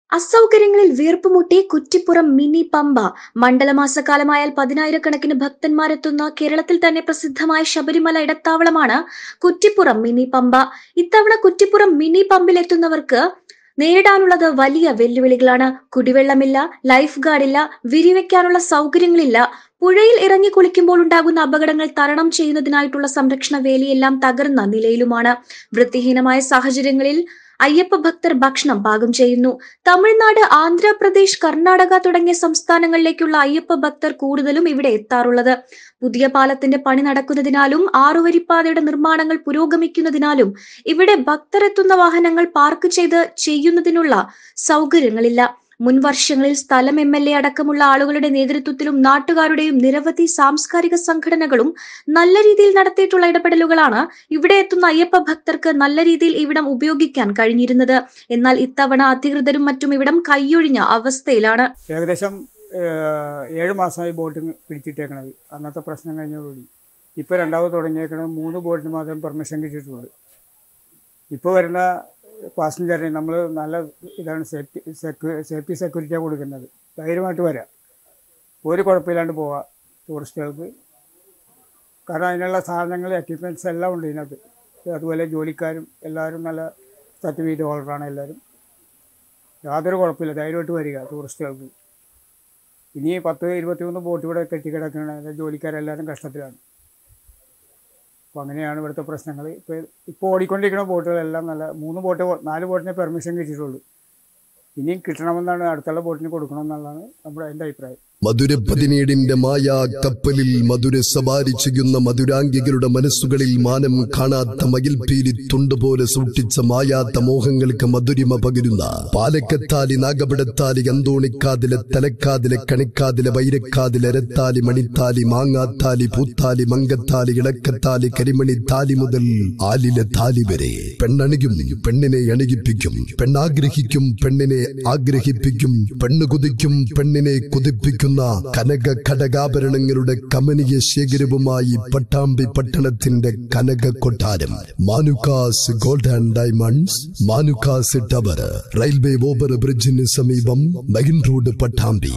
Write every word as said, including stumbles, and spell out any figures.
അസൗകര്യങ്ങളിൽ വീർപ്പുമുട്ടി കുറ്റിപ്പുറം മിനി പമ്പ. മണ്ഡലമാസക്കാലമായാൽ പതിനായിരക്കണക്കിന് ഭക്തന്മാരെത്തുന്ന കേരളത്തിൽ തന്നെ പ്രസിദ്ധമായ ശബരിമല ഇടത്താവളമാണ് കുറ്റിപ്പുറം മിനി പമ്പ. ഇത്തവണ കുറ്റിപ്പുറം മിനി പമ്പിലെത്തുന്നവർക്ക് നേരിടാനുള്ളത് വലിയ വെല്ലുവിളികളാണ്. കുടിവെള്ളമില്ല, ലൈഫ് ഗാർഡില്ല, വിരിവെക്കാനുള്ള സൗകര്യങ്ങളില്ല. പുഴയിൽ ഇറങ്ങി കുളിക്കുമ്പോൾ ഉണ്ടാകുന്ന അപകടങ്ങൾ തരണം ചെയ്യുന്നതിനായിട്ടുള്ള സംരക്ഷണ വേലിയെല്ലാം തകർന്ന നിലയിലുമാണ്. വൃത്തിഹീനമായ സാഹചര്യങ്ങളിൽ അയ്യപ്പ ഭക്തർ ഭക്ഷണം പാകം ചെയ്യുന്നു. തമിഴ്നാട്, ആന്ധ്രാപ്രദേശ്, കർണാടക തുടങ്ങിയ സംസ്ഥാനങ്ങളിലേക്കുള്ള അയ്യപ്പ ഭക്തർ കൂടുതലും ഇവിടെ എത്താറുള്ളത്. പുതിയ പാലത്തിന്റെ പണി നടക്കുന്നതിനാലും ആറുവരിപ്പാതയുടെ നിർമ്മാണങ്ങൾ പുരോഗമിക്കുന്നതിനാലും ഇവിടെ ഭക്തർ എത്തുന്ന വാഹനങ്ങൾ പാർക്ക് ചെയ്ത് ചെയ്യുന്നതിനുള്ള സൗകര്യങ്ങളില്ല. മുൻ വർഷങ്ങളിൽ സ്ഥലം എം എൽ എ അടക്കമുള്ള ആളുകളുടെ നേതൃത്വത്തിലും നാട്ടുകാരുടെയും നിരവധി സാംസ്കാരിക സംഘടനകളും നല്ല രീതിയിൽ നടത്തിയിട്ടുള്ള ഇടപെടലുകളാണ് ഇവിടെ എത്തുന്ന അയ്യപ്പ ഭക്തർക്ക് നല്ല രീതിയിൽ ഇവിടം ഉപയോഗിക്കാൻ കഴിഞ്ഞിരുന്നത്. എന്നാൽ ഇത്തവണ അധികൃതരും മറ്റും ഇവിടം കൈയൊഴിഞ്ഞ അവസ്ഥയിലാണ്. ഏകദേശം ഏഴ് മാസമായി ബോട്ടിങ് പിടിച്ചിട്ടേക്കണത്. അന്നത്തെ പ്രശ്നം കഴിഞ്ഞതോടുകൂടി ഇപ്പോൾ രണ്ടാമത് തുടങ്ങിയേക്കണത് മൂന്ന് ബോട്ടിന് മാത്രം പെർമിഷൻ കിട്ടിയിട്ടുണ്ട്. ഇപ്പോൾ വരുന്ന പാസഞ്ചറിന് നമ്മൾ നല്ല ഇതാണ് സേഫ്റ്റി സെക്യൂ സേഫ്റ്റി സെക്യൂരിറ്റിയാണ് കൊടുക്കുന്നത്. ധൈര്യമായിട്ട് വരാം, ഒരു കുഴപ്പമില്ലാണ്ട് പോവാം ടൂറിസ്റ്റുകൾക്ക്. കാരണം അതിനുള്ള സാധനങ്ങൾ, എക്യുപ്മെൻറ്റ്സ് എല്ലാം ഉണ്ട് ഇതിനകത്ത്. അതുപോലെ ജോലിക്കാരും എല്ലാവരും നല്ല സർട്ടിഫിക്കറ്റ് ഹോൾഡറാണ് എല്ലാവരും. യാതൊരു കുഴപ്പമില്ല, ധൈര്യമായിട്ട് വരിക ടൂറിസ്റ്റുകൾക്ക്. ഇനി പത്ത് ഇരുപത്തിമൂന്ന് ബോട്ട് ഇവിടെ കെട്ടിക്കിടക്കുന്ന ജോലിക്കാരെല്ലാവരും കഷ്ടത്തിലാണ്. അപ്പോൾ അങ്ങനെയാണ് ഇവിടുത്തെ പ്രശ്നങ്ങൾ. ഇപ്പോൾ ഇപ്പോൾ ഓടിക്കൊണ്ടിരിക്കുന്ന ബോട്ടുകളെല്ലാം നല്ല മൂന്ന് ബോട്ട് നാല് ബോട്ടിനെ പെർമിഷൻ കിട്ടിയിട്ടുള്ളൂ. ഇനിയും കിട്ടണമെന്നാണ്, അടുത്തുള്ള ബോട്ടിന് കൊടുക്കണമെന്നുള്ളതാണ് നമ്മുടെ എൻ്റെ അഭിപ്രായം. മധുര പതിനേഴിന്റെ മായാ കപ്പലിൽ മധുര സവാരി ചെയ്യുന്ന മധുരാംഗികളുടെ മനസ്സുകളിൽ മാനം കാണാത്ത മയിൽപീലി തുണ്ടുപോലെ സൂക്ഷിച്ച മായാത്ത മോഹങ്ങൾക്ക് മധുരിമ പകരുന്ന പാലക്കത്താലി, നാഗപടത്താലി, അന്തോണിക്കാതിലെ, തലക്കാതിലെ, കണിക്കാതിലെ, വൈരക്കാതിലെ, അരത്താലി, മണിത്താലി, മാങ്ങാത്താലി, പൂത്താലി, മങ്കത്താലി, ഇളക്കത്താലി, കരിമണിത്താലി മുതൽ ആലിലെ താലി വരെ പെണ്ണണിയും, പെണ്ണിനെ അണിയിപ്പിക്കും, പെണ്ണാഗ്രഹിക്കും, പെണ്ണിനെ ആഗ്രഹിപ്പിക്കും, പെണ്ണ് കുതിക്കും, പെണ്ണിനെ കുതിപ്പിക്കും കനക ഘടകാഭരണങ്ങളുടെ കമനീയ ശേഖരവുമായി പട്ടാമ്പി പട്ടണത്തിന്റെ കനക കൊട്ടാരം Manukkas gold and diamonds, Manukkas tower, railway over ബ്രിഡ്ജിന് സമീപം മെയിൻ റോഡ്, പട്ടാമ്പി.